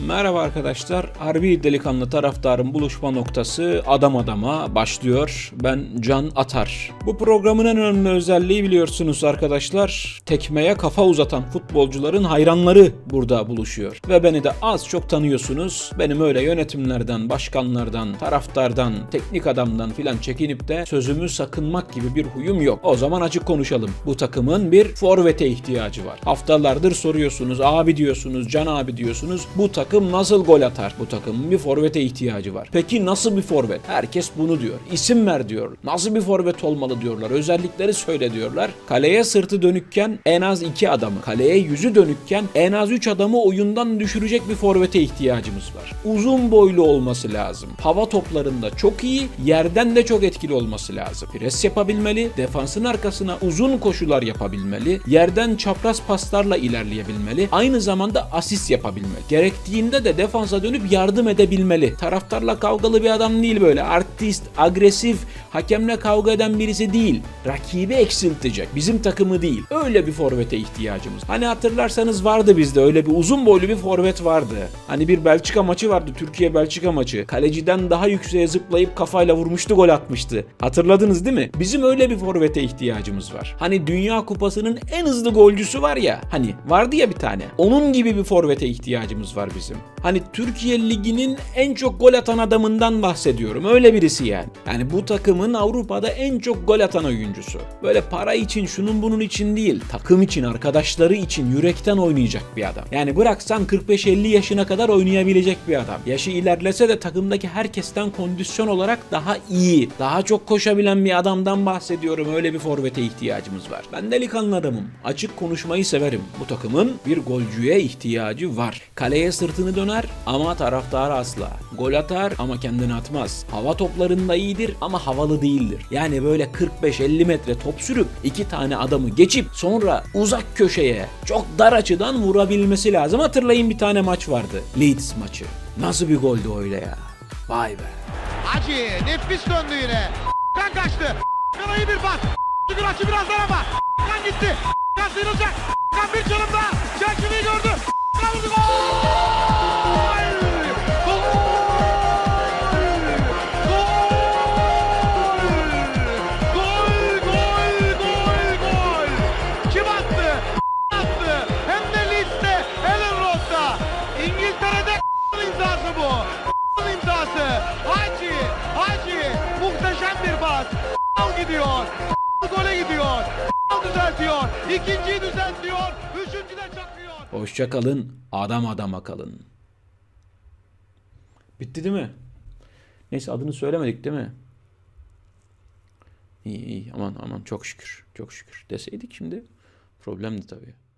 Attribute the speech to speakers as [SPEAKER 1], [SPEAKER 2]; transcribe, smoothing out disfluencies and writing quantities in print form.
[SPEAKER 1] Merhaba arkadaşlar. Harbi Delikanlı taraftarın buluşma noktası Adam Adam'a başlıyor. Ben Can Atar. Bu programın en önemli özelliği biliyorsunuz arkadaşlar. Tekmeye kafa uzatan futbolcuların hayranları burada buluşuyor. Ve beni de az çok tanıyorsunuz. Benim öyle yönetimlerden, başkanlardan, taraftardan, teknik adamdan filan çekinip de sözümü sakınmak gibi bir huyum yok. O zaman açık konuşalım. Bu takımın bir forvete ihtiyacı var. Haftalardır soruyorsunuz, abi diyorsunuz, Can abi diyorsunuz. Bu takım nasıl gol atar? Bu takımın bir forvete ihtiyacı var. Peki nasıl bir forvet? Herkes bunu diyor. İsim ver diyor. Nasıl bir forvet olmalı diyorlar. Özellikleri söyle diyorlar. Kaleye sırtı dönükken en az 2 adamı, kaleye yüzü dönükken en az 3 adamı oyundan düşürecek bir forvete ihtiyacımız var. Uzun boylu olması lazım. Hava toplarında çok iyi, yerden de çok etkili olması lazım. Pres yapabilmeli, defansın arkasına uzun koşular yapabilmeli, yerden çapraz paslarla ilerleyebilmeli, aynı zamanda asist yapabilmeli. Gerektiğinde de defansa dönüp yardım edebilmeli. Taraftarla kavgalı bir adam değil böyle. Artist, agresif, hakemle kavga eden birisi değil. Rakibi eksiltecek. Bizim takımı değil. Öyle bir forvete ihtiyacımız. Hani hatırlarsanız vardı bizde öyle bir uzun boylu bir forvet vardı. Hani bir Belçika maçı vardı. Türkiye-Belçika maçı. Kaleciden daha yükseğe zıplayıp kafayla vurmuştu, gol atmıştı. Hatırladınız değil mi? Bizim öyle bir forvete ihtiyacımız var. Hani Dünya Kupası'nın en hızlı golcüsü var ya. Hani vardı ya bir tane. Onun gibi bir forvete ihtiyacımız var bizim. Hani Türkiye Ligi'nin en çok gol atan adamından bahsediyorum. Öyle birisi yani. Yani bu takımın Avrupa'da en çok gol atan oyuncusu. Böyle para için, şunun bunun için değil. Takım için, arkadaşları için yürekten oynayacak bir adam. Yani bıraksan 45-50 yaşına kadar oynayabilecek bir adam. Yaşı ilerlese de takımdaki herkesten kondisyon olarak daha iyi, daha çok koşabilen bir adamdan bahsediyorum. Öyle bir forvete ihtiyacımız var. Ben delikanlı adamım. Açık konuşmayı severim. Bu takımın bir golcüye ihtiyacı var. Kaleye sırtını döner ama taraftarı asla. Gol atar ama kendini atmaz. Hava toplarında iyidir ama havalı değildir. Yani böyle 45-50 metre top sürüp 2 tane adamı geçip sonra uzak köşeye çok dar açıdan vurabilmesi lazım. Hatırlayın bir tane maç vardı. Leeds maçı. Nasıl bir goldü öyle ya. Vay be.
[SPEAKER 2] Hacı nefis döndü yine. Kan kaçtı. Kanayı bir pas. Çıkır açı birazdan ama. Kan gitti. Kan sıyrılacak. Kan bir çalımda. Çerçeveyi gördü. Kan vurdu. Gidiyor. Gole gidiyor. Düzeltiyor. İkinciyi düzeltiyor. Üçüncü de çakıyor.
[SPEAKER 1] Hoşça kalın. Adam adama kalın. Bitti değil mi? Neyse adını söylemedik değil mi? İyi iyi aman aman çok şükür. Çok şükür deseydik şimdi problemdi tabii.